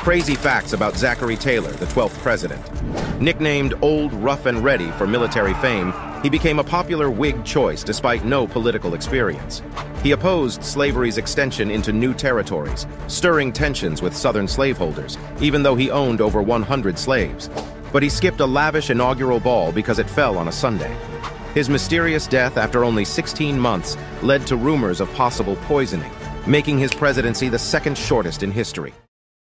Crazy facts about Zachary Taylor, the 12th president. Nicknamed Old Rough and Ready for military fame, he became a popular Whig choice despite no political experience. He opposed slavery's extension into new territories, stirring tensions with Southern slaveholders, even though he owned over 100 slaves. But he skipped a lavish inaugural ball because it fell on a Sunday. His mysterious death after only 16 months led to rumors of possible poisoning, making his presidency the second shortest in history.